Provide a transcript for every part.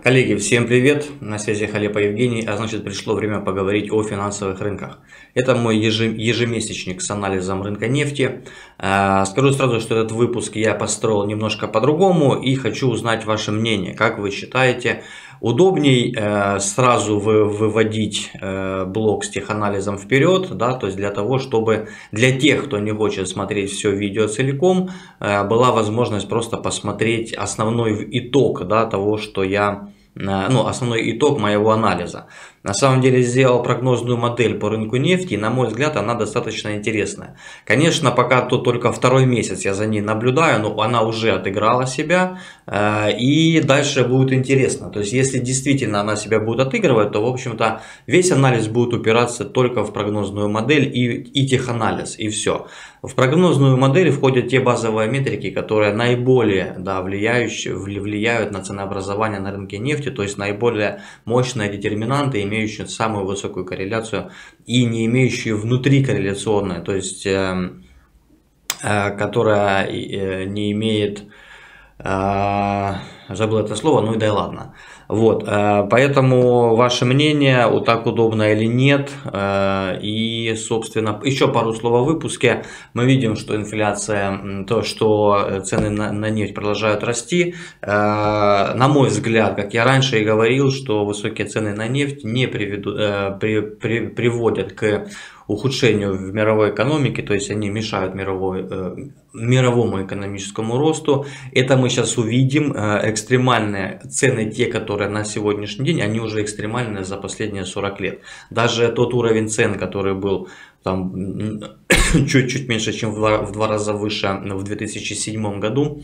Коллеги, всем привет! На связи Халепа Евгений, а значит пришло время поговорить о финансовых рынках. Это мой ежемесячник с анализом рынка нефти. Скажу сразу, что этот выпуск я построил немножко по-другому и хочу узнать ваше мнение. Как вы считаете, удобней сразу выводить блок с теханализом вперед, да, то есть для того, чтобы для тех, кто не хочет смотреть все видео целиком, была возможность просто посмотреть основной итог, да, того, что я... основной итог моего анализа. На самом деле сделал прогнозную модель по рынку нефти, и на мой взгляд она достаточно интересная. Конечно, пока то только второй месяц я за ней наблюдаю, но она уже отыграла себя, и дальше будет интересно. То есть если действительно она себя будет отыгрывать, то в общем-то весь анализ будет упираться только в прогнозную модель и теханализ, и все. В прогнозную модель входят те базовые метрики, которые наиболее влияют на ценообразование на рынке нефти, то есть наиболее мощные детерминанты, имеющие самую высокую корреляцию и не имеющие внутрикорреляционные, то есть которая не имеет, забыл это слово, ну и да и ладно. Вот, поэтому ваше мнение, вот так удобно или нет, и, собственно, еще пару слов о выпуске. Мы видим, что инфляция, то, что цены на нефть продолжают расти. На мой взгляд, как я раньше и говорил, что высокие цены на нефть не приводят к ухудшению в мировой экономике, то есть они мешают мировому экономическому росту. Это мы сейчас увидим. Экстремальные цены, те, которые на сегодняшний день, они уже экстремальные за последние 40 лет. Даже тот уровень цен, который был там чуть-чуть меньше, чем в два раза выше в 2007 году,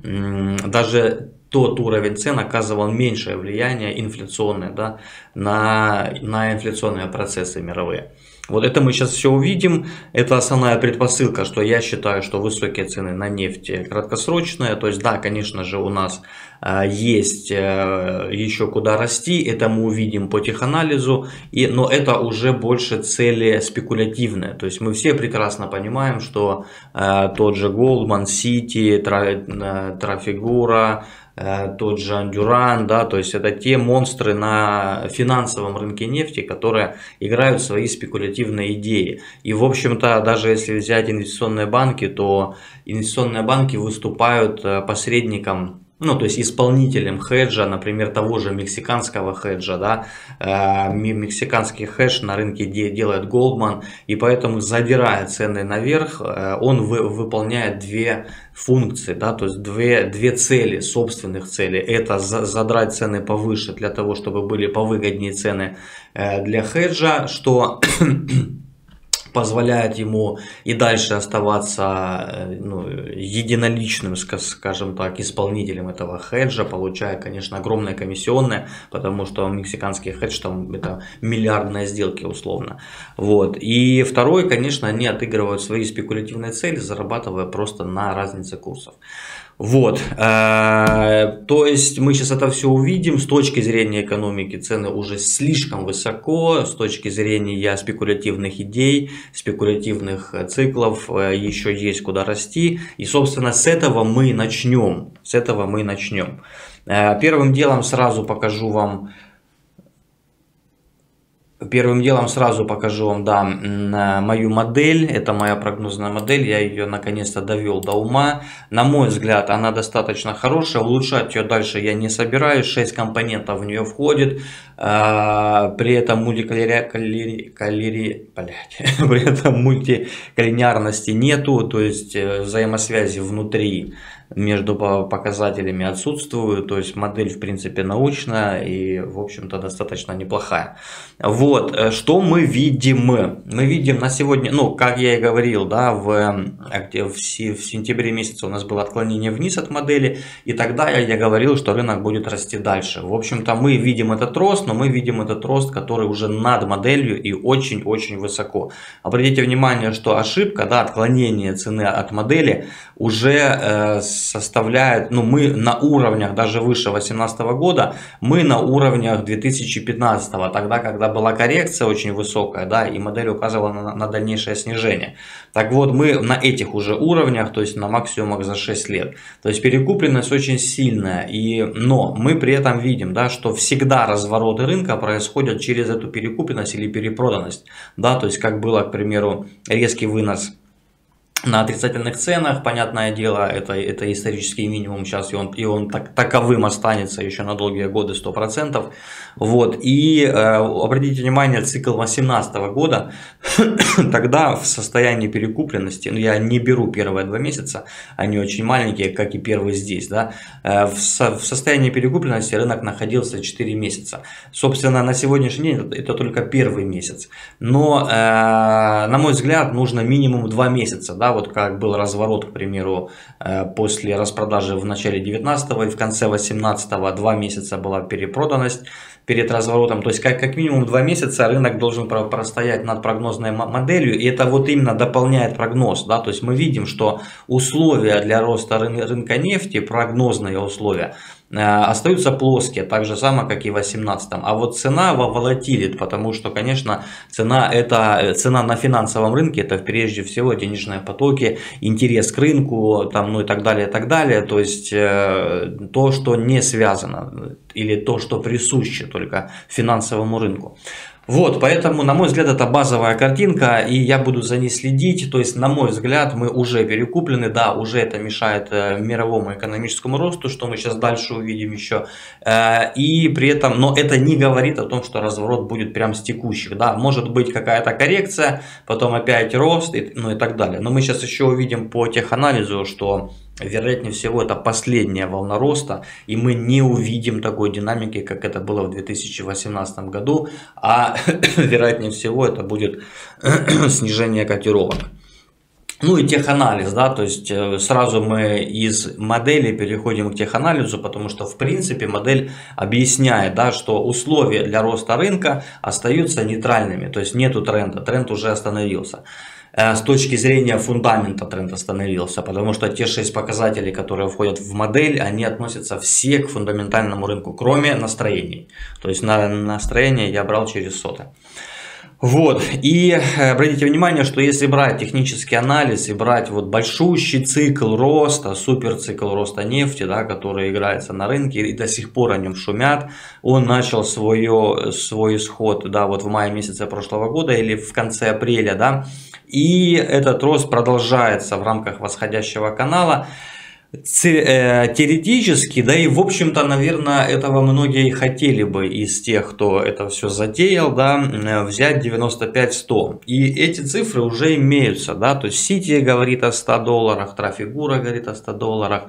даже тот уровень цен оказывал меньшее влияние инфляционное, да, на инфляционные процессы мировые. Вот это мы сейчас все увидим. Это основная предпосылка, что я считаю, что высокие цены на нефть краткосрочные. То есть, да, конечно же, у нас есть еще куда расти. Это мы увидим по теханализу. Но это уже больше цели спекулятивные. То есть, мы все прекрасно понимаем, что тот же Goldman, Citi, Trafigura, тот же Андюран, да, то есть это те монстры на финансовом рынке нефти, которые играют свои спекулятивные идеи. И в общем-то, даже если взять инвестиционные банки, то инвестиционные банки выступают посредником, ну, то есть исполнителем хеджа, например, того же мексиканского хеджа, да, мексиканский хедж на рынке делает Goldman, и поэтому, задирая цены наверх, он выполняет две функции, да, то есть две цели, собственных целей. Это задрать цены повыше для того, чтобы были повыгоднее цены для хеджа, что позволяет ему и дальше оставаться единоличным, скажем так, исполнителем этого хеджа, получая, конечно, огромные комиссионные, потому что мексиканский хедж там это миллиардные сделки условно. Вот. И второй, конечно, они отыгрывают свои спекулятивные цели, зарабатывая просто на разнице курсов. Вот, то есть мы сейчас это все увидим. С точки зрения экономики цены уже слишком высоко, с точки зрения спекулятивных идей, спекулятивных циклов еще есть куда расти. И, собственно, с этого мы начнем. Первым делом сразу покажу вам, да, мою модель. Это моя прогнозная модель. Я ее наконец-то довел до ума. На мой взгляд, она достаточно хорошая. Улучшать ее дальше я не собираюсь. 6 компонентов в нее входит. При этом мультиколлинеарности нету. То есть взаимосвязи внутри между показателями отсутствуют, то есть модель в принципе научная и в общем-то достаточно неплохая. Вот, что мы видим? Мы видим на сегодня, ну как я и говорил, да, в сентябре месяце у нас было отклонение вниз от модели, и тогда я говорил, что рынок будет расти дальше. В общем-то мы видим этот рост, но мы видим этот рост, который уже над моделью и очень-очень высоко. Обратите внимание, что ошибка, да, отклонение цены от модели уже с составляет, ну, мы на уровнях даже выше 2018 года, мы на уровнях 2015, тогда, когда была коррекция очень высокая, да, и модель указывала на дальнейшее снижение. Так вот, мы на этих уже уровнях, то есть на максимумах за 6 лет. То есть перекупленность очень сильная, но мы при этом видим, да, что всегда развороты рынка происходят через эту перекупленность или перепроданность. Да, то есть как было, к примеру, резкий вынос на отрицательных ценах, понятное дело, это исторический минимум сейчас, и он таковым останется еще на долгие годы 100%. Вот. И обратите внимание, цикл 2018 года, тогда в состоянии перекупленности, ну, я не беру первые 2 месяца, они очень маленькие, как и первый здесь, да, в состоянии перекупленности рынок находился 4 месяца. Собственно, на сегодняшний день это только первый месяц. Но, на мой взгляд, нужно минимум 2 месяца, да, вот как был разворот, к примеру, после распродажи в начале 19 и в конце 18 2 месяца была перепроданность перед разворотом. То есть как минимум 2 месяца рынок должен простоять над прогнозной моделью, и это вот именно дополняет прогноз. Да? То есть мы видим, что условия для роста рынка нефти, прогнозные условия, остаются плоские, так же самое, как и в 2018. А вот цена волатилит, потому что, конечно, цена на финансовом рынке, это прежде всего денежные потоки, интерес к рынку, там, ну и так далее, и так далее. То есть то, что не связано, или то, что присуще только финансовому рынку. Вот, поэтому, на мой взгляд, это базовая картинка, и я буду за ней следить. То есть, на мой взгляд, мы уже перекуплены, да, уже это мешает мировому экономическому росту, что мы сейчас дальше увидим еще. И при этом, но это не говорит о том, что разворот будет прям с текущих, да, может быть какая-то коррекция, потом опять рост, ну и так далее. Но мы сейчас еще увидим по теханализу, что вероятнее всего это последняя волна роста, и мы не увидим такой динамики, как это было в 2018 году, а вероятнее всего это будет снижение котировок. Ну и теханализ, да, то есть сразу мы из модели переходим к теханализу, потому что в принципе модель объясняет, да, что условия для роста рынка остаются нейтральными, то есть нету тренда, тренд уже остановился. С точки зрения фундамента тренд остановился, потому что те 6 показателей, которые входят в модель, они относятся все к фундаментальному рынку, кроме настроений. То есть на настроение я брал через соты. Вот, и обратите внимание, что если брать технический анализ и брать вот большущий цикл роста, суперцикл роста нефти, да, который играется на рынке и до сих пор о нем шумят, он начал свой исход, да, вот в мае месяце прошлого года или в конце апреля, да, и этот рост продолжается в рамках восходящего канала. Теоретически, да и в общем-то, наверное, этого многие хотели бы из тех, кто это все затеял, да, взять 95-100. И эти цифры уже имеются, да, то есть Сити говорит о $100, Трафигура говорит о $100,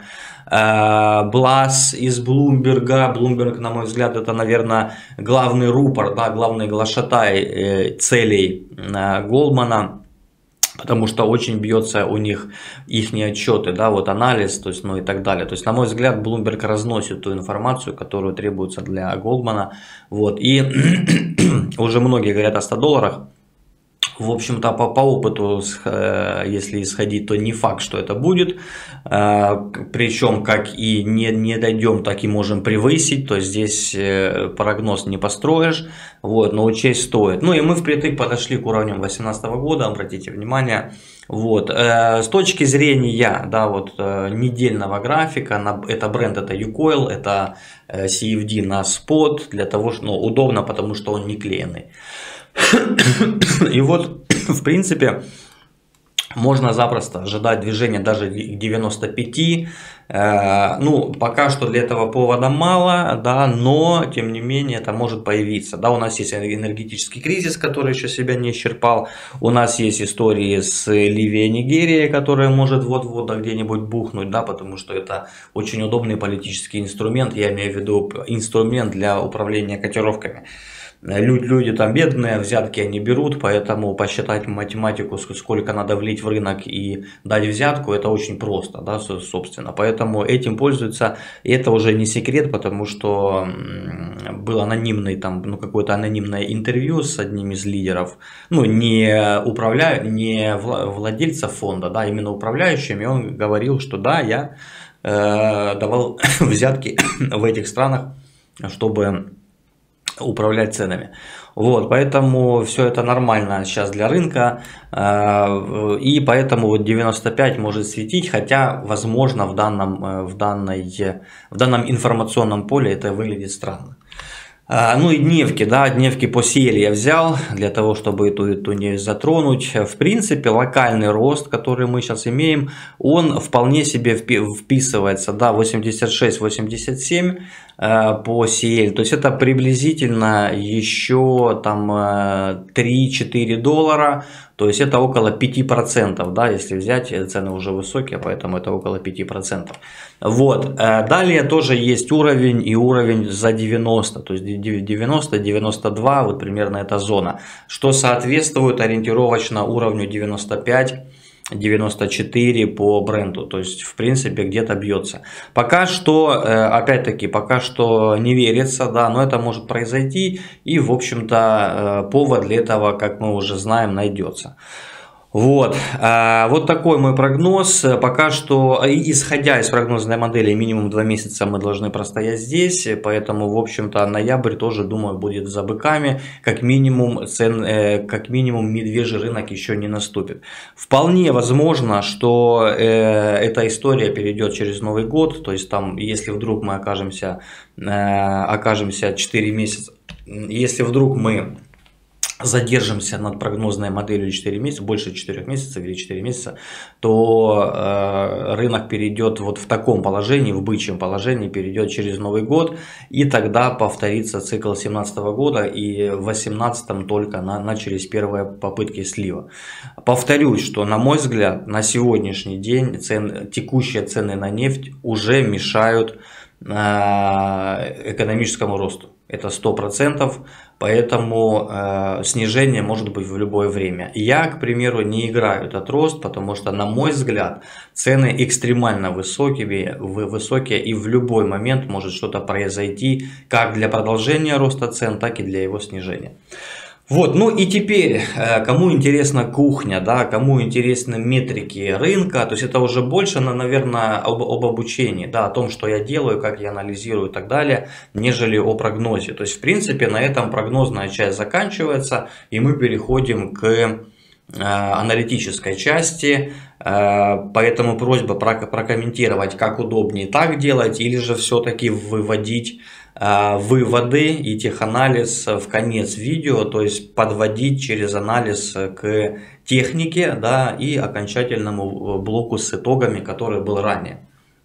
Блас из Блумберга, Bloomberg, на мой взгляд, это, наверное, главный рупор, да, главный глашатай целей Голдмана. Потому что очень бьется у них их отчеты, да, вот анализ, то есть, ну и так далее. То есть, на мой взгляд, Bloomberg разносит ту информацию, которую требуется для Голдмана. Вот, и уже многие говорят о $100. В общем-то, по опыту, если исходить, то не факт, что это будет. Причем, как и не дойдем, так и можем превысить. То есть, здесь прогноз не построишь. Вот, но учесть стоит. Ну и мы впритык подошли к уровням 2018 года, обратите внимание. Вот, с точки зрения, да, вот, недельного графика, это бренд, это Юкойл, это CFD на спот, для того, что, ну, удобно, потому что он не клеенный. И вот, в принципе, можно запросто ожидать движения даже к 95. Ну, пока что для этого повода мало, да, но, тем не менее, это может появиться. Да, у нас есть энергетический кризис, который еще себя не исчерпал. У нас есть истории с Ливией и Нигерией, которая может вот-вот где-нибудь бухнуть, да, потому что это очень удобный политический инструмент. Я имею в виду инструмент для управления котировками. Люди там бедные, взятки они берут, поэтому посчитать математику, сколько надо влить в рынок и дать взятку, это очень просто, да, собственно. Поэтому этим пользуются, и это уже не секрет, потому что был анонимный там, ну, какое-то анонимное интервью с одним из лидеров, ну, не владельца фонда, да, именно управляющим, и он говорил, что да, я давал взятки в этих странах, чтобы управлять ценами. Вот, поэтому все это нормально сейчас для рынка, и поэтому вот 95 может светить, хотя, возможно, в данном информационном поле это выглядит странно. Ну и дневки, да, дневки по CL я взял для того, чтобы эту не затронуть. В принципе, локальный рост, который мы сейчас имеем, он вполне себе вписывается, да, 86-87 по CL. То есть это приблизительно еще там 3-4 доллара. То есть это около 5%, да, если взять, цены уже высокие, поэтому это около 5%. Вот, далее тоже есть уровень и уровень за 90, то есть 90-92, вот примерно эта зона, что соответствует ориентировочно уровню 95-94 по бренду, то есть в принципе где-то бьется. Пока что, опять-таки, пока что не верится, да, но это может произойти, и в общем-то повод для этого, как мы уже знаем, найдется. Вот, вот такой мой прогноз. Пока что, исходя из прогнозной модели, минимум 2 месяца мы должны простоять здесь, поэтому, в общем-то, ноябрь тоже, думаю, будет за быками. Как минимум, медвежий рынок еще не наступит. Вполне возможно, что эта история перейдет через Новый год, то есть там, если вдруг мы окажемся 4 месяца, если вдруг мы задержимся над прогнозной моделью 4 месяца, больше 4 месяцев или 4 месяца, то рынок перейдет вот в таком положении, в бычьем положении, перейдет через Новый год, и тогда повторится цикл 2017 года, и в 2018 только начались первые попытки слива. Повторюсь, что, на мой взгляд, на сегодняшний день текущие цены на нефть уже мешают экономическому росту. Это 100%, поэтому снижение может быть в любое время. Я, к примеру, не играю этот рост, потому что, на мой взгляд, цены экстремально высокие, и в любой момент может что-то произойти, как для продолжения роста цен, так и для его снижения. Вот, ну и теперь, кому интересна кухня, да, кому интересны метрики рынка, то есть это уже больше, наверное, об обучении, да, о том, что я делаю, как я анализирую и так далее, нежели о прогнозе. То есть, в принципе, на этом прогнозная часть заканчивается, и мы переходим к аналитической части, поэтому просьба прокомментировать, как удобнее так делать, или же все-таки выводить выводы и теханализ в конец видео, то есть подводить через анализ к технике, да, и окончательному блоку с итогами, который был ранее.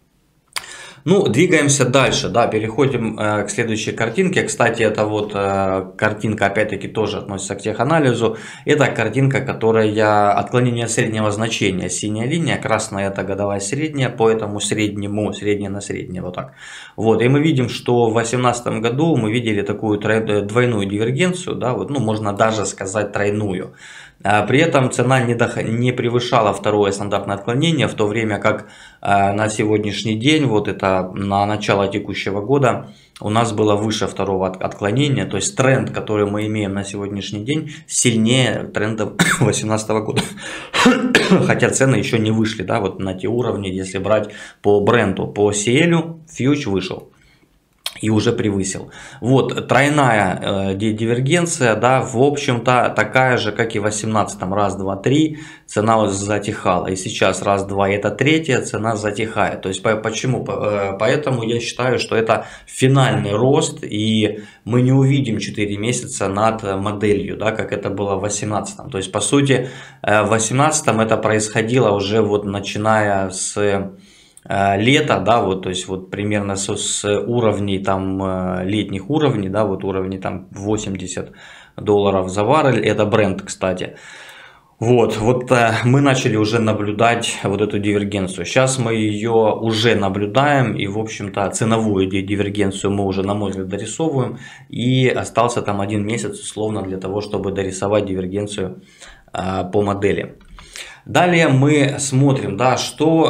Ну, двигаемся дальше, да, переходим к следующей картинке. Кстати, это вот картинка, опять-таки, тоже относится к теханализу. Это картинка, которая отклонение среднего значения. Синяя линия, красная — это годовая средняя, по этому среднему, среднее на среднее, вот так. Вот, и мы видим, что в 2018 году мы видели такую двойную дивергенцию, да, вот, ну, можно даже сказать тройную. При этом цена не превышала второе стандартное отклонение, в то время как на сегодняшний день, вот это на начало текущего года, у нас было выше второго отклонения, то есть тренд, который мы имеем на сегодняшний день, сильнее тренда 2018 года. Хотя цены еще не вышли, да, вот на те уровни, если брать по бренду, по CL, фьюч вышел и уже превысил. Вот, тройная дивергенция, да, в общем-то такая же, как и в 18-м, раз, два, три, цена затихала. И сейчас раз, два, это третья, цена затихает. То есть, почему? Поэтому я считаю, что это финальный рост, и мы не увидим 4 месяца над моделью, да, как это было в 18-м. То есть, по сути, в 18-м это происходило уже вот начиная с лето, да, вот, то есть вот примерно с уровней там летних уровней, да, вот уровни там 80 долларов за баррель, это бренд, кстати. Вот мы начали уже наблюдать вот эту дивергенцию. Сейчас мы ее уже наблюдаем, и, в общем-то, ценовую дивергенцию мы уже, на мой взгляд, дорисовываем. И остался там 1 месяц, условно, для того, чтобы дорисовать дивергенцию по модели. Далее мы смотрим, да,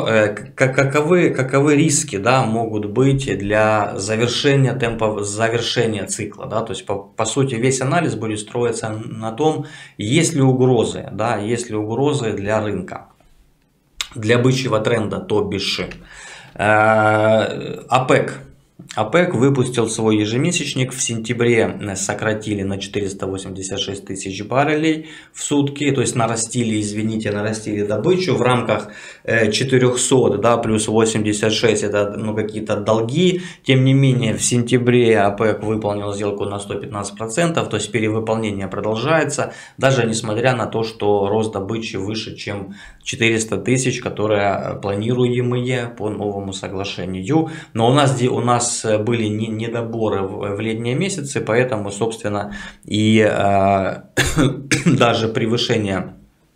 каковы риски, да, могут быть для завершения завершения цикла. Да, то есть, по сути, весь анализ будет строиться на том, есть ли угрозы, да, есть ли угрозы для рынка. для бычьего тренда, то бишь ОПЕК выпустил свой ежемесячник. В сентябре сократили на 486 тысяч баррелей в сутки, то есть нарастили добычу в рамках 400, да, плюс 86 это какие-то долги. Тем не менее, в сентябре ОПЕК выполнил сделку на 115%, то есть перевыполнение продолжается, даже несмотря на то, что рост добычи выше, чем 400 тысяч, которые планируемые по новому соглашению. Но у нас были недоборы в летние месяцы, поэтому, собственно, и даже превышение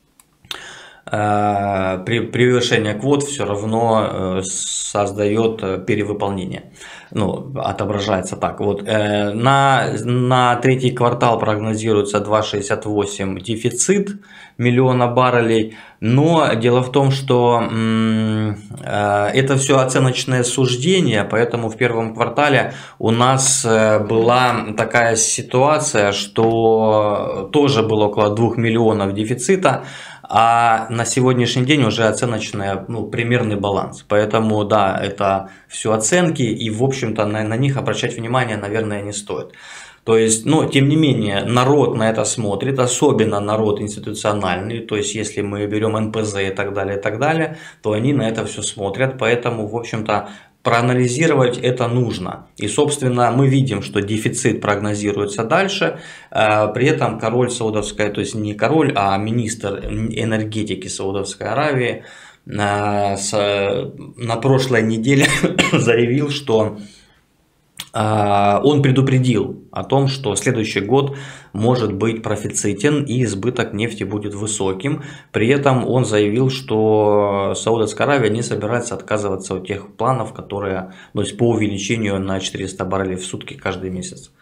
квот все равно создает перевыполнение. Ну, отображается так. Вот. На третий квартал прогнозируется 2,68 дефицит миллиона баррелей. Но дело в том, что это все оценочное суждение, поэтому в первом квартале у нас была такая ситуация, что тоже было около 2 миллионов дефицита, а на сегодняшний день уже оценочный, примерный баланс. Поэтому, да, это все оценки, и, в общем-то, на них обращать внимание, наверное, не стоит. То есть, тем не менее, народ на это смотрит, особенно народ институциональный, то есть, если мы берем НПЗ и так далее, то они на это все смотрят, поэтому, в общем-то, проанализировать это нужно. И, собственно, мы видим, что дефицит прогнозируется дальше. При этом король Саудовской, то есть не король, а министр энергетики Саудовской Аравии на прошлой неделе заявил, что он предупредил о том, что следующий год может быть профицитен и избыток нефти будет высоким. При этом он заявил, что Саудовская Аравия не собирается отказываться от тех планов, которые, то есть по увеличению на 400 баррелей в сутки каждый месяц.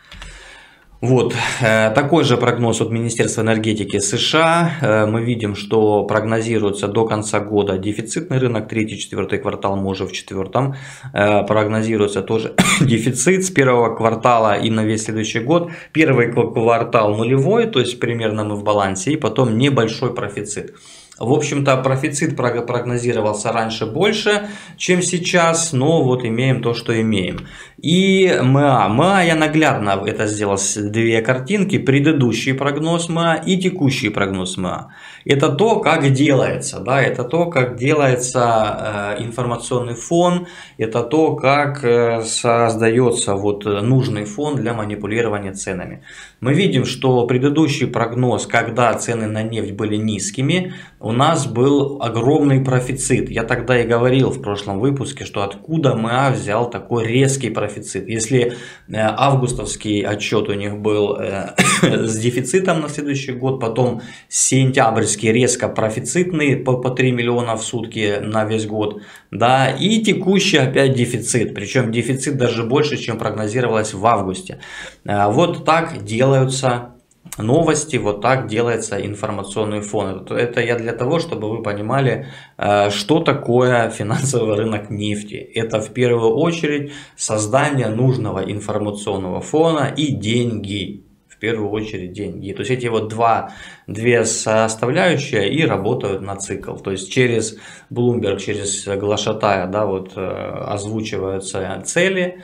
Вот, такой же прогноз от Министерства энергетики США. Мы видим, что прогнозируется до конца года дефицитный рынок, 3-4 квартал, мы уже в 4-м. Прогнозируется тоже дефицит с первого квартала и на весь следующий год. Первый квартал нулевой, то есть примерно мы в балансе, и потом небольшой профицит. В общем-то, профицит прогнозировался раньше больше, чем сейчас, но вот имеем то, что имеем. И МА, я наглядно это сделал, две картинки, предыдущий прогноз МА и текущий прогноз МА. Это то, как делается, да, это то, как делается информационный фон, это то, как создается вот нужный фон для манипулирования ценами. Мы видим, что предыдущий прогноз, когда цены на нефть были низкими, у нас был огромный профицит. Я тогда и говорил в прошлом выпуске, что откуда МА взял такой резкий профицит. Если августовский отчет у них был с дефицитом на следующий год, потом сентябрьский резко профицитный по 3 миллиона в сутки на весь год, да, и текущий опять дефицит, причем дефицит даже больше, чем прогнозировалось в августе. Вот так делаются новости, вот так делается информационный фон. Это я для того, чтобы вы понимали, что такое финансовый рынок нефти. Это в первую очередь создание нужного информационного фона и деньги. В первую очередь деньги. То есть эти вот две составляющие и работают на цикл. То есть через Bloomberg, через глашатая, да, вот озвучиваются цели.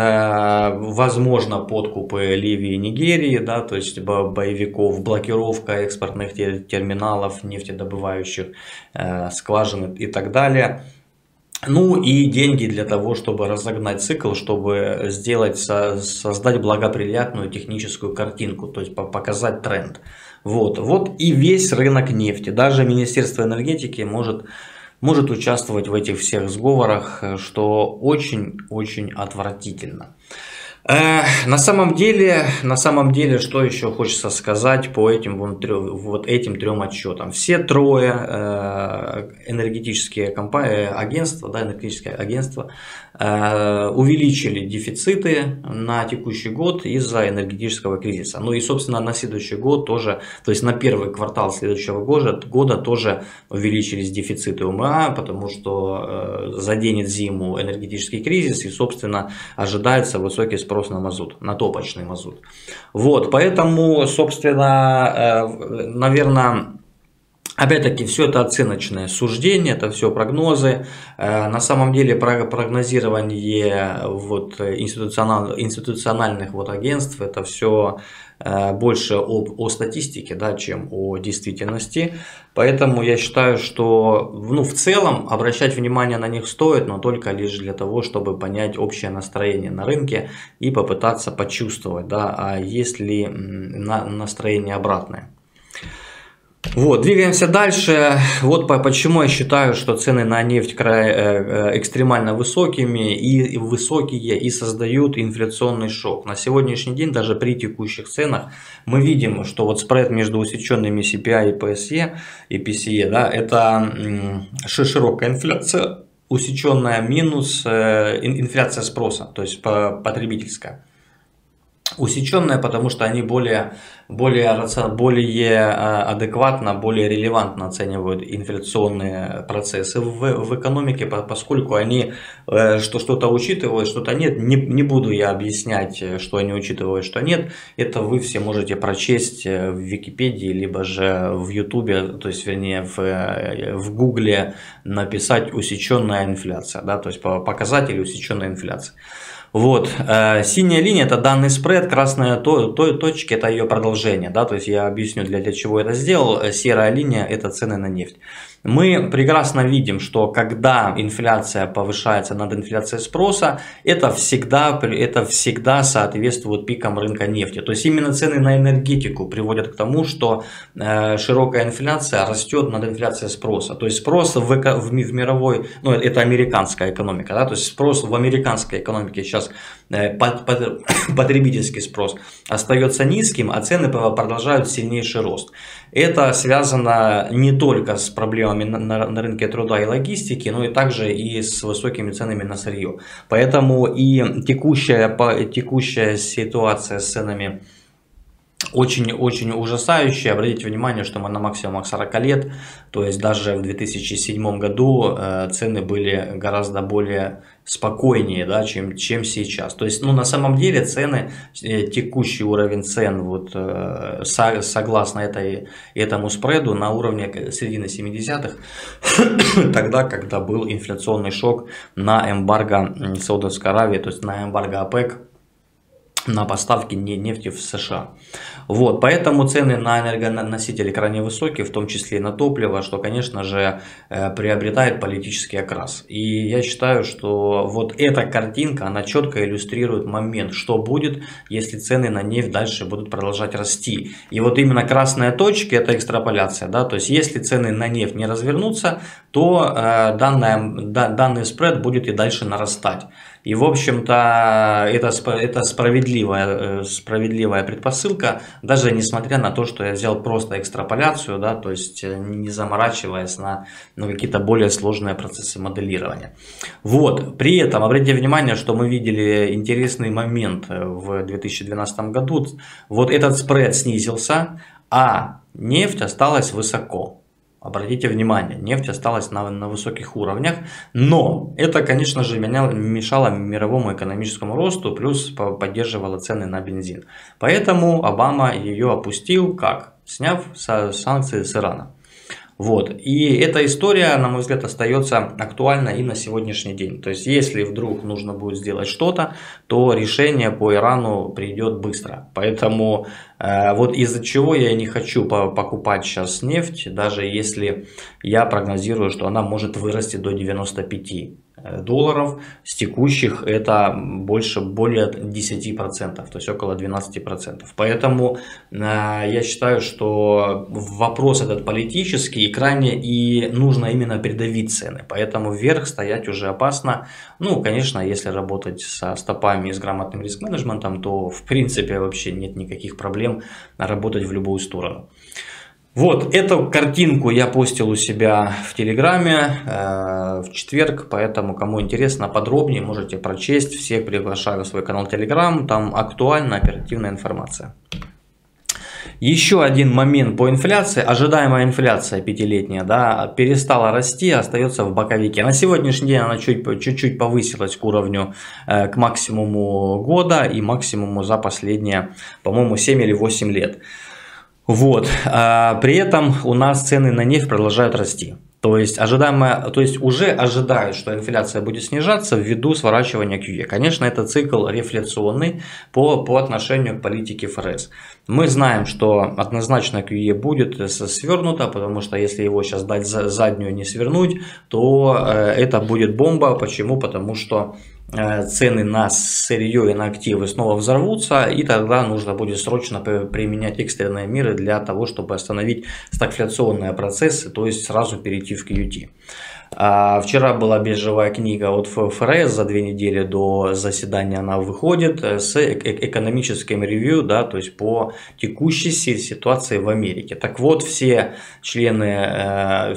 Возможно, подкупы Ливии и Нигерии, да, то есть боевиков, блокировка экспортных терминалов, нефтедобывающих скважин и так далее. Ну и деньги для того, чтобы разогнать цикл, чтобы создать благоприятную техническую картинку, то есть показать тренд. Вот и весь рынок нефти. Даже Министерство энергетики может участвовать в этих всех сговорах, что очень-очень отвратительно. На самом деле, что еще хочется сказать по этим трем отчетам. Все трое энергетические энергетические агентства увеличили дефициты на текущий год из-за энергетического кризиса. Ну и, собственно, на следующий год тоже, то есть на первый квартал следующего года тоже увеличились дефициты УМА, потому что заденет зиму энергетический кризис и, собственно, ожидается высокий спрос на мазут, на топочный мазут. Вот, поэтому, собственно, наверное, Опять-таки, все это оценочное суждение, это все прогнозы. На самом деле прогнозирование вот институциональных вот агентств, это все больше о статистике, да, чем о действительности. Поэтому я считаю, что в целом обращать внимание на них стоит, но только лишь для того, чтобы понять общее настроение на рынке и попытаться почувствовать, да, а есть ли настроение обратное. Вот, двигаемся дальше. Вот почему я считаю, что цены на нефть экстремально высокими и высокие и создают инфляционный шок. На сегодняшний день даже при текущих ценах мы видим, что вот спред между усеченными CPI и PCE, да, это широкая инфляция, усеченная минус инфляция спроса, то есть потребительская. Усеченная, потому что они более адекватно, более релевантно оценивают инфляционные процессы в экономике, поскольку они что-то учитывают, что-то нет. Не буду я объяснять, что они учитывают, что нет. Это вы все можете прочесть в Википедии, либо же в Ютубе, то есть вернее в Гугле написать усеченная инфляция, да, то есть показатели усеченной инфляции. Вот, синяя линия это данный спред, красная точки это ее продолжение, да, то есть я объясню для чего это сделал. Серая линия это цены на нефть. Мы прекрасно видим, что когда инфляция повышается над инфляцией спроса, это всегда соответствует пикам рынка нефти. То есть именно цены на энергетику приводят к тому, что широкая инфляция растет над инфляцией спроса. То есть спрос в мировой, ну это американская экономика, да, то есть спрос в американской экономике сейчас потребительский спрос остается низким, а цены продолжают сильнейший рост. Это связано не только с проблемами на рынке труда и логистики, но и также и с высокими ценами на сырье. Поэтому и текущая ситуация с ценами очень ужасающая. Обратите внимание, что мы на максимумах 40 лет, то есть даже в 2007 году цены были гораздо более спокойнее, да, чем сейчас. То есть, на самом деле цены, текущий уровень цен вот, согласно этому спреду на уровне середины 70-х, тогда, когда был инфляционный шок на эмбарго Саудовской Аравии, то есть на эмбарго ОПЕК, на поставки нефти в США. Вот, поэтому цены на энергоносители крайне высокие, в том числе и на топливо, что, конечно же, приобретает политический окрас. И я считаю, что вот эта картинка, она четко иллюстрирует момент, что будет, если цены на нефть дальше будут продолжать расти. И вот именно красные точки – это экстраполяция. Да? То есть, если цены на нефть не развернутся, то данный спред будет и дальше нарастать. И, в общем-то, это справедливая предпосылка, даже несмотря на то, что я взял просто экстраполяцию, да, то есть не заморачиваясь на какие-то более сложные процессы моделирования. Вот, при этом обратите внимание, что мы видели интересный момент в 2012 году. Вот этот спред снизился, а нефть осталась высоко. Обратите внимание, нефть осталась на высоких уровнях, но это, конечно же, мешало мировому экономическому росту, плюс поддерживало цены на бензин. Поэтому Обама ее опустил, как? Сняв санкции с Ирана. Вот. И эта история, на мой взгляд, остается актуальна и на сегодняшний день. То есть, если вдруг нужно будет сделать что-то, то решение по Ирану придет быстро. Поэтому вот из-за чего я не хочу покупать сейчас нефть, даже если я прогнозирую, что она может вырасти до 95 долларов, с текущих это более 10%, то есть около 12%. Поэтому я считаю, что вопрос этот политический и крайне и нужно именно придавить цены. Поэтому вверх стоять уже опасно. Ну, конечно, если работать со стопами и с грамотным риск-менеджментом, то в принципе вообще нет никаких проблем работать в любую сторону. Вот, эту картинку я постил у себя в Телеграме в четверг, поэтому, кому интересно подробнее, можете прочесть. Всех приглашаю в свой канал Телеграм, там актуальная оперативная информация. Еще один момент по инфляции. Ожидаемая инфляция пятилетняя, да, перестала расти, остается в боковике. На сегодняшний день она чуть-чуть повысилась к уровню, к максимуму года и максимуму за последние, по-моему, 7 или 8 лет. Вот. При этом у нас цены на нефть продолжают расти. То есть уже ожидают, что инфляция будет снижаться ввиду сворачивания QE. Конечно, это цикл рефляционный по отношению к политике ФРС. Мы знаем, что однозначно QE будет свернуто, потому что если его сейчас дать заднюю не свернуть, то это будет бомба. Почему? Потому что цены на сырье и на активы снова взорвутся, и тогда нужно будет срочно применять экстренные меры для того, чтобы остановить стагфляционные процессы, то есть сразу перейти в QT. Вчера была биржевая книга от ФРС, за 2 недели до заседания она выходит с экономическим ревью, да, то есть по текущей ситуации в Америке. Так вот, все члены,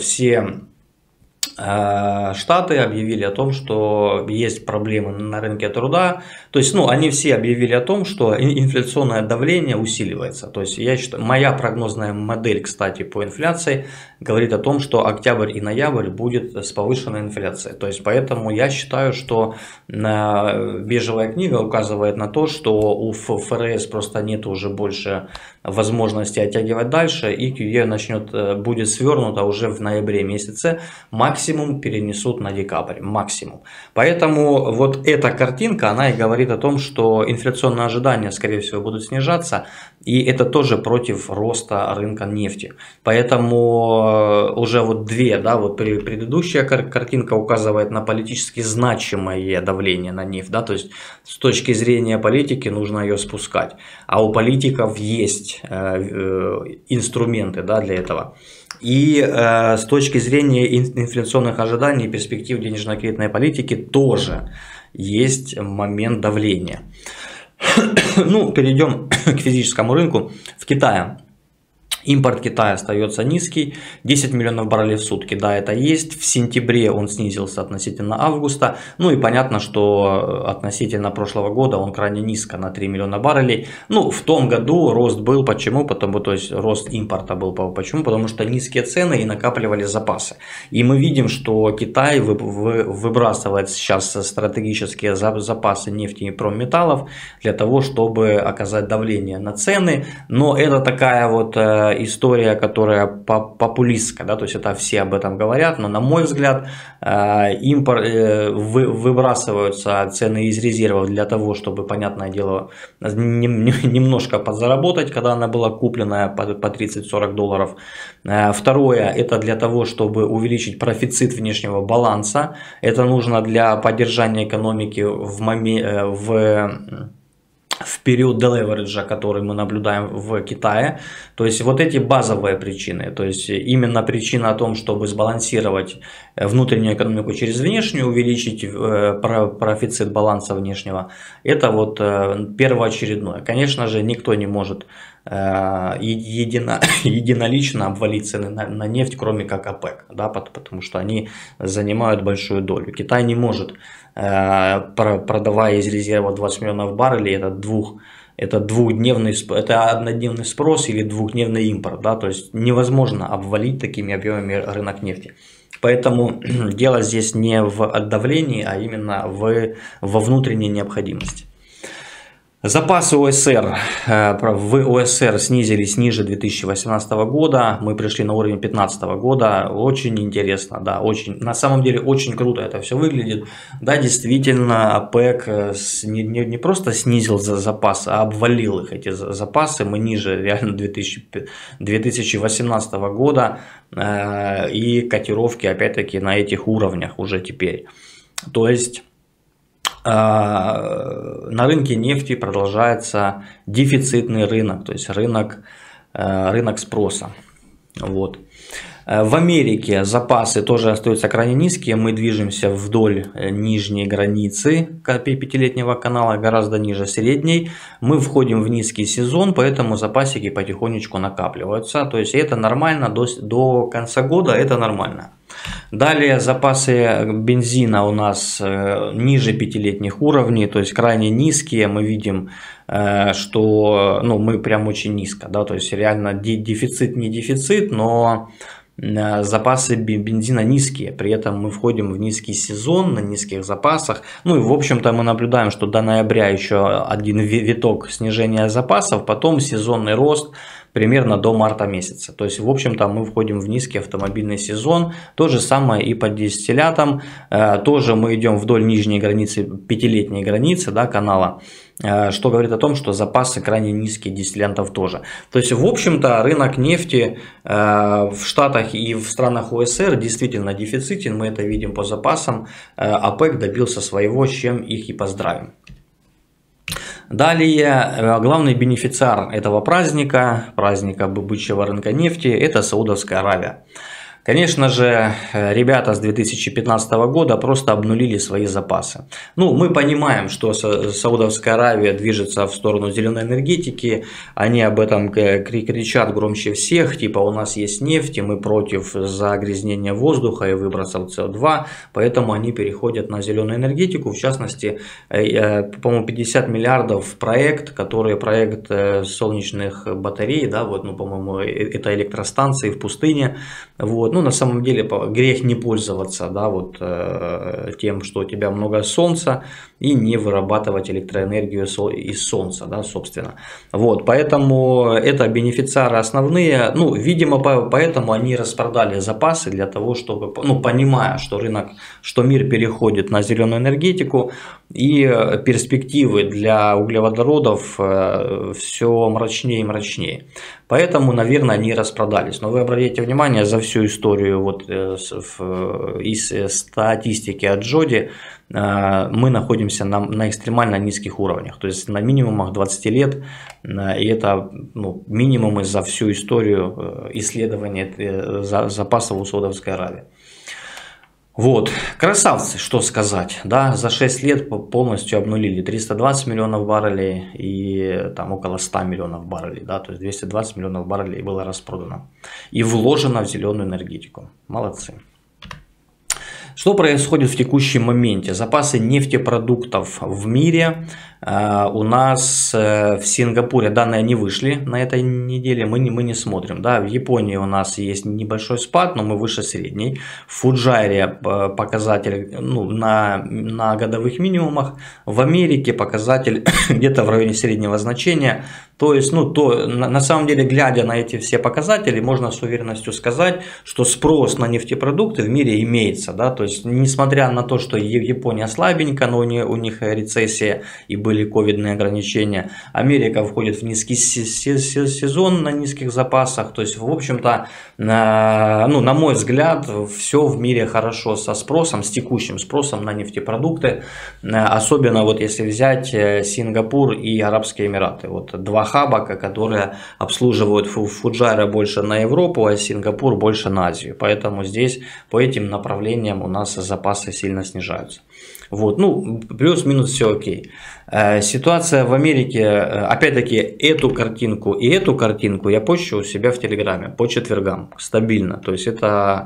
Штаты объявили о том, что есть проблемы на рынке труда. То есть, они все объявили о том, что инфляционное давление усиливается. То есть, я считаю, моя прогнозная модель, кстати, по инфляции говорит о том, что октябрь и ноябрь будет с повышенной инфляцией. То есть, поэтому я считаю, что биржевая книга указывает на то, что у ФРС просто нет уже больше возможности оттягивать дальше, и QE будет свернуто уже в ноябре месяце, максимум перенесут на декабрь, максимум. Поэтому вот эта картинка, она и говорит о том, что инфляционные ожидания, скорее всего, будут снижаться, и это тоже против роста рынка нефти. Поэтому уже вот предыдущая картинка указывает на политически значимое давление на нефть, да, то есть с точки зрения политики нужно ее спускать, а у политиков есть инструменты, да, для этого. И с точки зрения инфляционных ожиданий и перспектив денежно-кредитной политики тоже есть момент давления. Перейдем к физическому рынку. В Китае. Импорт Китая остается низкий, 10 миллионов баррелей в сутки, да, это есть. В сентябре он снизился относительно августа. И понятно, что относительно прошлого года он крайне низко, на 3 миллиона баррелей. В том году рост был, почему? То есть рост импорта был, почему? Потому что низкие цены и накапливали запасы. И мы видим, что Китай выбрасывает сейчас стратегические запасы нефти и промметаллов для того, чтобы оказать давление на цены. Но это такая вот история, которая популистская, да, то есть это все об этом говорят, но на мой взгляд выбрасываются цены из резервов для того, чтобы, понятное дело, немножко подзаработать, когда она была куплена по 30-40 долларов. Второе, это для того, чтобы увеличить профицит внешнего баланса. Это нужно для поддержания экономики в период делевериджа, который мы наблюдаем в Китае. То есть вот эти базовые причины, то есть именно причина о том, чтобы сбалансировать внутреннюю экономику через внешнюю, увеличить профицит баланса внешнего, это вот первоочередное. Конечно же, никто не может единолично обвалить цены на нефть, кроме как ОПЕК, да, потому что они занимают большую долю. Китай не может, продавая из резерва 20 миллионов баррелей, это однодневный спрос или двухдневный импорт, да, то есть невозможно обвалить такими объемами рынок нефти. Поэтому дело здесь не в отдавлении, а именно во внутренней необходимости. Запасы ОСР в ОСР снизились ниже 2018 года, мы пришли на уровень 2015 года, очень интересно, да, на самом деле очень круто это все выглядит. Да, действительно, ОПЕК не просто снизил запасы, а обвалил их, эти запасы, мы ниже реально 2018 года, и котировки опять-таки на этих уровнях уже теперь. То есть на рынке нефти продолжается дефицитный рынок, то есть рынок спроса. Вот. В Америке запасы тоже остаются крайне низкие, мы движемся вдоль нижней границы 5-летнего канала, гораздо ниже средней. Мы входим в низкий сезон, поэтому запасики потихонечку накапливаются, то есть это нормально, до конца года это нормально. Далее запасы бензина у нас ниже 5-летних уровней, то есть крайне низкие. Мы видим, что мы прям очень низко, да, то есть реально дефицит не дефицит, но запасы бензина низкие, при этом мы входим в низкий сезон на низких запасах. И в общем-то мы наблюдаем, что до ноября еще один виток снижения запасов, потом сезонный рост примерно до марта месяца. То есть, в общем-то, мы входим в низкий автомобильный сезон. То же самое и по дистиллятам. Тоже мы идем вдоль нижней границы, 5-летней границы, да, канала, что говорит о том, что запасы крайне низкие дистиллянтов тоже. То есть, в общем-то, рынок нефти в Штатах и в странах ОСР действительно дефицитен, мы это видим по запасам. ОПЕК добился своего, с чем их и поздравим. Далее, главный бенефициар этого праздника бычьего рынка нефти, это Саудовская Аравия. Конечно же, ребята с 2015 года просто обнулили свои запасы. Ну, мы понимаем, что Саудовская Аравия движется в сторону зеленой энергетики, они об этом кричат громче всех, типа у нас есть нефть, и мы против загрязнения воздуха и выбросов СО2, поэтому они переходят на зеленую энергетику, в частности, по-моему, 50 миллиардов проект солнечных батарей, да, вот, ну, по-моему, это электростанции в пустыне, вот. Ну, на самом деле, грех не пользоваться, да, вот, тем, что у тебя много солнца, и не вырабатывать электроэнергию из солнца, да, собственно. Вот, поэтому это бенефициары основные. Ну, видимо, поэтому они распродали запасы для того, чтобы, ну, понимая, что что мир переходит на зеленую энергетику, и перспективы для углеводородов все мрачнее и мрачнее. Поэтому, наверное, они распродались. Но вы обратите внимание, за всю историю вот, из статистики от Джоди мы находимся на экстремально низких уровнях. То есть на минимумах 20 лет. И это, ну, минимумы за всю историю исследования запасов у Саудовской Аравии. Вот, красавцы, что сказать, да, за 6 лет полностью обнулили 320 миллионов баррелей и там около 100 миллионов баррелей, да, то есть 220 миллионов баррелей было распродано и вложено в зеленую энергетику. Молодцы. Что происходит в текущем моменте? Запасы нефтепродуктов в мире у нас в Сингапуре данные не вышли на этой неделе, мы не смотрим. Да? В Японии у нас есть небольшой спад, но мы выше средней. В Фуджайре показатель, ну, на годовых минимумах. В Америке показатель где-то в районе среднего значения. То есть, ну, на самом деле, глядя на эти все показатели, можно с уверенностью сказать, что спрос на нефтепродукты в мире имеется. Да? То есть, несмотря на то, что Япония слабенько, но у них рецессия и были ковидные ограничения, Америка входит в низкий сезон на низких запасах. То есть, в общем-то, ну, на мой взгляд, все в мире хорошо со спросом, с текущим спросом на нефтепродукты. Особенно вот если взять Сингапур и Арабские Эмираты. Вот два хаба, которые обслуживают Фуджайра больше на Европу, а Сингапур больше на Азию. Поэтому здесь по этим направлениям у нас запасы сильно снижаются. Вот, ну, плюс-минус все окей. Ситуация в Америке, опять-таки, эту картинку и эту картинку я пощу у себя в Телеграме по четвергам, стабильно. То есть это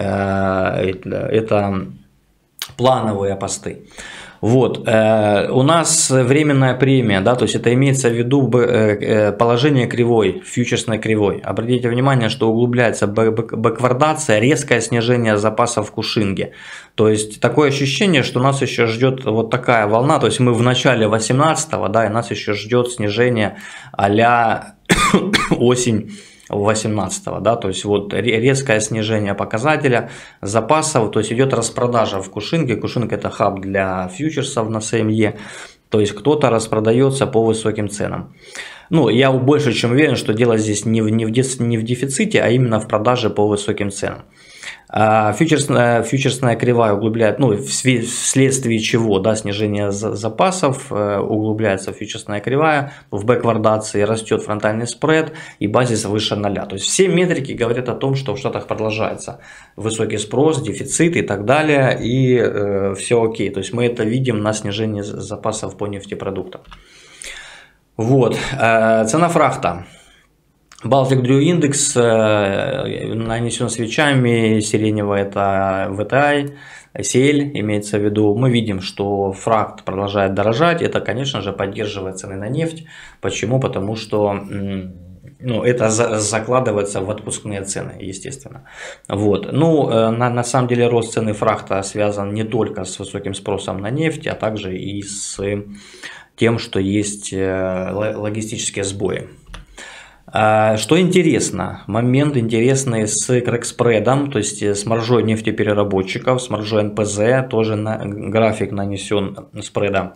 плановые посты. Вот, у нас временная премия, да, то есть это имеется в виду положение кривой, фьючерсной кривой. Обратите внимание, что углубляется бэквардация, резкое снижение запасов в Кушинге. То есть такое ощущение, что нас еще ждет вот такая волна, то есть мы в начале 18-го, да, и нас еще ждет снижение а-ля осень 18-го, да, то есть вот резкое снижение показателя запасов, то есть идет распродажа в Кушинге. Кушинг — это хаб для фьючерсов на СМЕ, то есть кто-то распродается по высоким ценам. Ну, я больше чем уверен, что дело здесь не в дефиците, а именно в продаже по высоким ценам. Фьючерсная кривая углубляет, ну, вследствие чего, да, снижение запасов, углубляется фьючерсная кривая, в бэквардации растет фронтальный спред и базис выше 0. То есть все метрики говорят о том, что в Штатах продолжается высокий спрос, дефицит и так далее, и все окей. То есть мы это видим на снижении запасов по нефтепродуктам. Вот, цена фрахта. Baltic Dry Index нанесен свечами, сиреневый — это VTI, CL имеется в виду. Мы видим, что фрахт продолжает дорожать, это, конечно же, поддерживает цены на нефть. Почему? Потому что, ну, это закладывается в отпускные цены, естественно. Вот. Ну, на самом деле рост цены фрахта связан не только с высоким спросом на нефть, а также и с тем, что есть логистические сбои. Что интересно, момент интересный с крэк-спредом, то есть с маржой нефтепереработчиков, с маржой НПЗ, тоже график нанесен спреда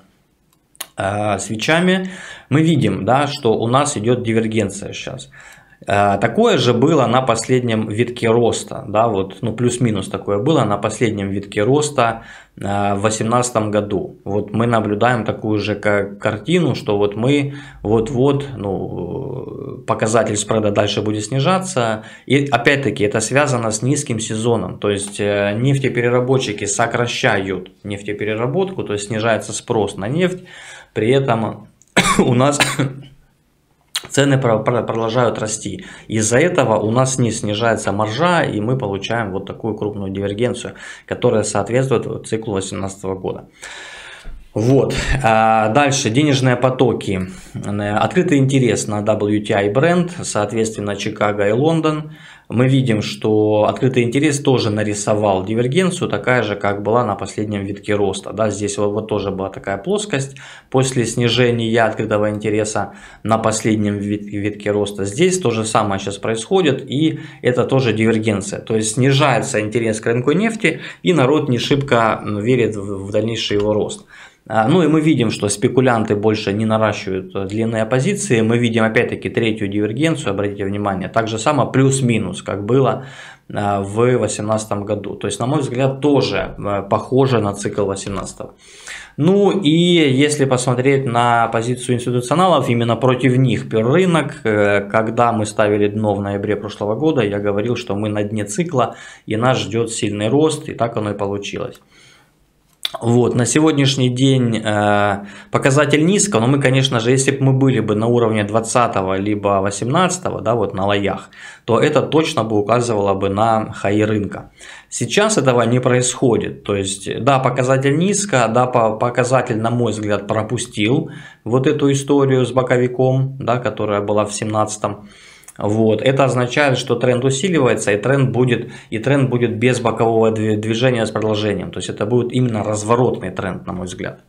свечами. Мы видим, да, что у нас идет дивергенция сейчас. Такое же было на последнем витке роста, да, вот, ну, плюс-минус такое было на последнем витке роста в 2018 году. Вот мы наблюдаем такую же картину, что вот мы вот-вот, ну, показатель спреда дальше будет снижаться. И опять-таки это связано с низким сезоном, то есть нефтепереработчики сокращают нефтепереработку, то есть снижается спрос на нефть, при этом у нас цены продолжают расти. Из-за этого у нас не снижается маржа, и мы получаем вот такую крупную дивергенцию, которая соответствует циклу 2018 года. Вот. Дальше денежные потоки. Открытый интерес на WTI и Brent, соответственно Чикаго и Лондон. Мы видим, что открытый интерес тоже нарисовал дивергенцию, такая же, как была на последнем витке роста. Да, здесь вот тоже была такая плоскость после снижения открытого интереса на последнем витке роста. Здесь то же самое сейчас происходит, и это тоже дивергенция. То есть снижается интерес к рынку нефти, и народ не шибко верит в дальнейший его рост. Ну и мы видим, что спекулянты больше не наращивают длинные позиции. Мы видим опять-таки третью дивергенцию, обратите внимание. Так же само плюс-минус, как было в 2018 году. То есть, на мой взгляд, тоже похоже на цикл 2018. Ну и если посмотреть на позицию институционалов, именно против них пер рынок. Когда мы ставили дно в ноябре прошлого года, я говорил, что мы на дне цикла и нас ждет сильный рост, и так оно и получилось. Вот, на сегодняшний день показатель низко, но мы, конечно же, если бы мы были бы на уровне 20 либо 18, да, вот на лоях, то это точно бы указывало бы на хаи рынка. Сейчас этого не происходит, то есть, да, показатель низко, да, показатель, на мой взгляд, пропустил вот эту историю с боковиком, да, которая была в 17-м. Вот. Это означает, что тренд усиливается, и тренд будет без бокового движения с продолжением. То есть это будет именно разворотный тренд, на мой взгляд.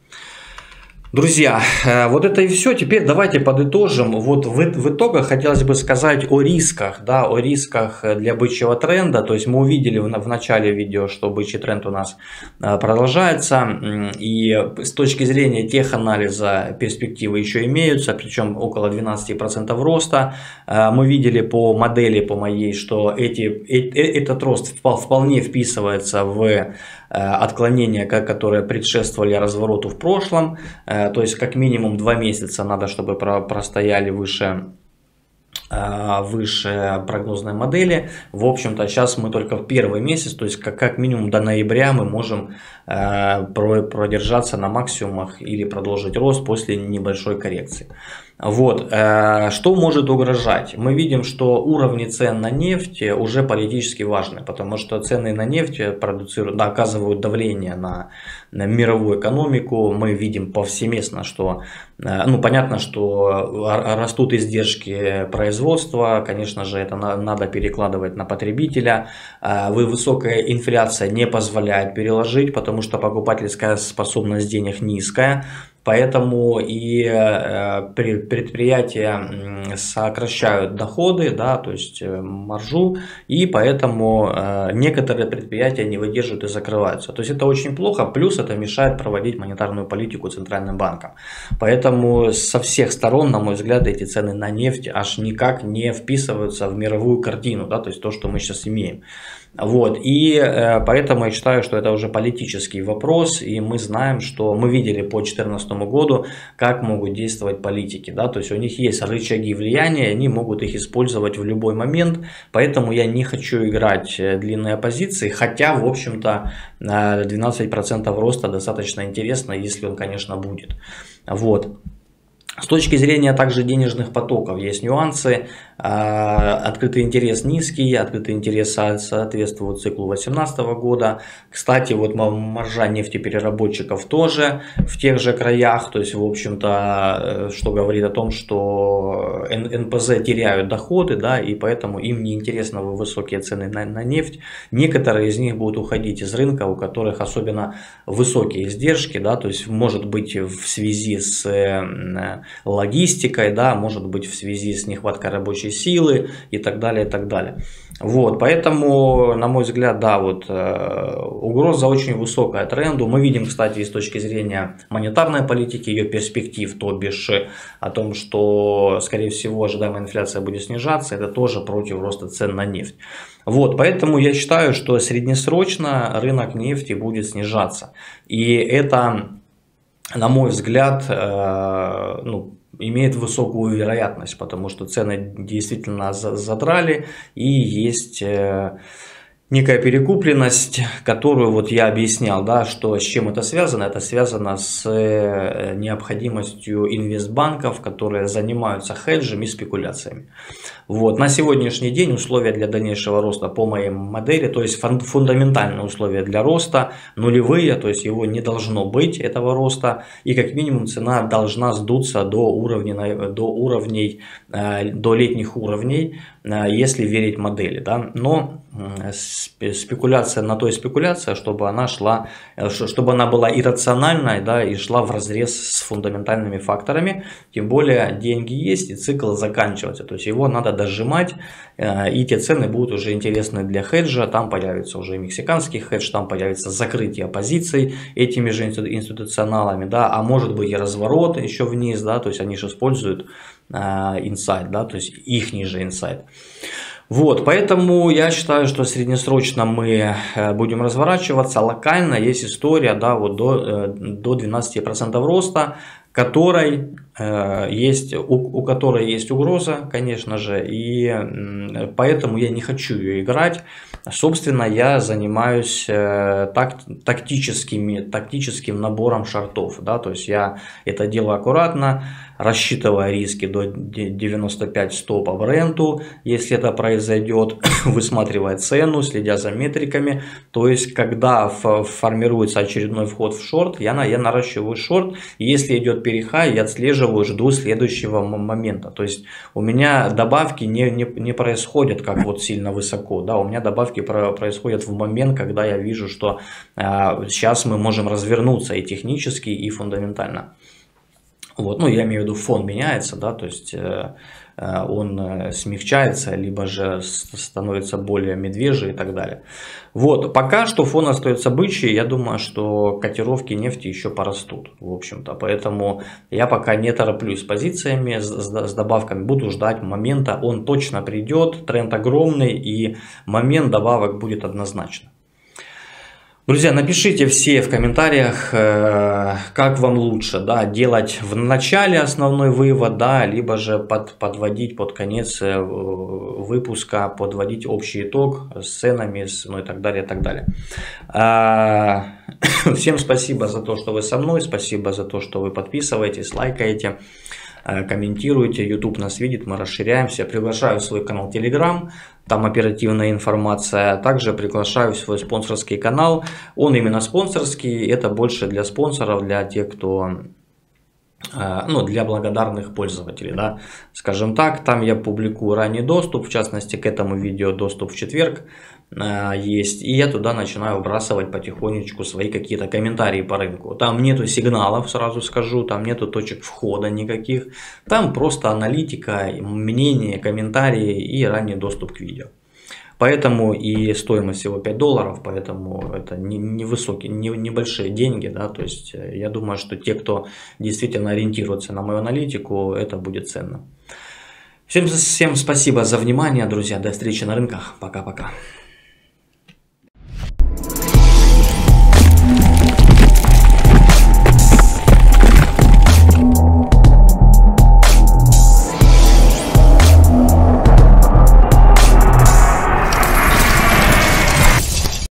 Друзья, вот это и все. Теперь давайте подытожим. Вот в итогах хотелось бы сказать о рисках, да, о рисках для бычьего тренда. То есть мы увидели в начале видео, что бычий тренд у нас продолжается. И с точки зрения теханализа перспективы еще имеются, причем около 12% роста. Мы видели по модели, по моей, что этот рост вполне вписывается в отклонения, которые предшествовали развороту в прошлом. То есть как минимум 2 месяца надо, чтобы простояли выше прогнозной модели. В общем-то, сейчас мы только в первый месяц, то есть как минимум до ноября мы можем продержаться на максимумах или продолжить рост после небольшой коррекции. Вот, что может угрожать? Мы видим, что уровни цен на нефть уже политически важны, потому что цены на нефть оказывают давление на мировую экономику. Мы видим повсеместно, что, ну, понятно, что растут издержки производства, конечно же, это надо перекладывать на потребителя. Высокая инфляция не позволяет переложить, потому что покупательская способность денег низкая. Поэтому и предприятия сокращают доходы, да, то есть маржу, и поэтому некоторые предприятия не выдерживают и закрываются. То есть это очень плохо, плюс это мешает проводить монетарную политику Центральным банком. Поэтому со всех сторон, на мой взгляд, эти цены на нефть аж никак не вписываются в мировую картину, да, то есть то, что мы сейчас имеем. Вот, и поэтому я считаю, что это уже политический вопрос, и мы знаем, что мы видели по 2014 году, как могут действовать политики, да, то есть у них есть рычаги влияния, они могут их использовать в любой момент, поэтому я не хочу играть длинные позиции, хотя, в общем-то, 12% роста достаточно интересно, если он, конечно, будет. Вот. С точки зрения также денежных потоков есть нюансы. Открытый интерес низкий, открытый интерес соответствует циклу 2018 года. Кстати, вот маржа нефтепереработчиков тоже в тех же краях. То есть, в общем-то, что говорит о том, что НПЗ теряют доходы, да, и поэтому им не интересны высокие цены на нефть. Некоторые из них будут уходить из рынка, у которых особенно высокие издержки, да, то есть может быть в связи с логистикой, да, может быть в связи с нехваткой рабочей рабочей силы и так далее, и так далее. Вот, поэтому, на мой взгляд, да, вот угроза очень высокая тренду. Мы видим, кстати, и с точки зрения монетарной политики, ее перспектив, то бишь о том, что, скорее всего, ожидаемая инфляция будет снижаться, это тоже против роста цен на нефть. Вот, поэтому я считаю, что среднесрочно рынок нефти будет снижаться. И это, на мой взгляд, ну, имеет высокую вероятность, потому что цены действительно задрали и есть некая перекупленность, которую вот я объяснял, да, что с чем это связано. Это связано с необходимостью инвестбанков, которые занимаются хеджем и спекуляциями. Вот. На сегодняшний день условия для дальнейшего роста по моей модели, то есть фундаментальные условия для роста нулевые, то есть его не должно быть, этого роста, и как минимум цена должна сдуться до летних уровней, если верить модели. Да. Но спекуляция на то и спекуляция, чтобы она была иррациональной, да, и шла вразрез с фундаментальными факторами. Тем более деньги есть и цикл заканчивается, то есть его надо дожимать, и те цены будут уже интересны для хеджа. Там появится уже и мексиканский хедж, там появится закрытие позиций этими же институционалами, да, а может быть и разворот еще вниз, да, то есть они же используют инсайд, да, то есть ихний же инсайд. Вот, поэтому я считаю, что среднесрочно мы будем разворачиваться. Локально есть история, да, вот до 12% роста, у которой есть угроза, конечно же, и поэтому я не хочу ее играть. Собственно, я занимаюсь тактическим набором шортов, да, то есть я это делаю аккуратно, рассчитывая риски до 95 стопа в ренту, если это произойдет, высматривая цену, следя за метриками. То есть, когда формируется очередной вход в шорт, я наращиваю шорт, и если идет перехай, я отслеживаю, жду следующего момента. То есть, у меня добавки не происходят как вот сильно высоко, да, у меня добавки происходят в момент, когда я вижу, что сейчас мы можем развернуться и технически, и фундаментально. Вот, ну, я имею в виду, фон меняется, да, то есть он смягчается, либо же становится более медвежий и так далее. Вот, пока что фон остается бычий, я думаю, что котировки нефти еще порастут, в общем-то, поэтому я пока не тороплюсь с позициями, с добавками, буду ждать момента, он точно придет, тренд огромный, и момент добавок будет однозначно. Друзья, напишите все в комментариях, как вам лучше, да, делать в начале основной вывод, да, либо же подводить под конец выпуска, подводить общий итог с ценами, ну и так далее, и так далее. Всем спасибо за то, что вы со мной, спасибо за то, что вы подписываетесь, лайкаете, комментируйте, YouTube нас видит, мы расширяемся. Приглашаю в свой канал Telegram, там оперативная информация. Также приглашаю в свой спонсорский канал, он именно спонсорский, это больше для спонсоров, для тех, кто, ну, для благодарных пользователей, да, скажем так. Там я публикую ранний доступ, в частности к этому видео доступ в четверг есть, и я туда начинаю вбрасывать потихонечку свои какие-то комментарии по рынку. Там нету сигналов, сразу скажу, там нету точек входа никаких, там просто аналитика, мнение, комментарии и ранний доступ к видео. Поэтому и стоимость всего $5, поэтому это небольшие деньги, да, то есть я думаю, что те, кто действительно ориентируется на мою аналитику, это будет ценно. Всем спасибо за внимание, друзья, до встречи на рынках, пока-пока.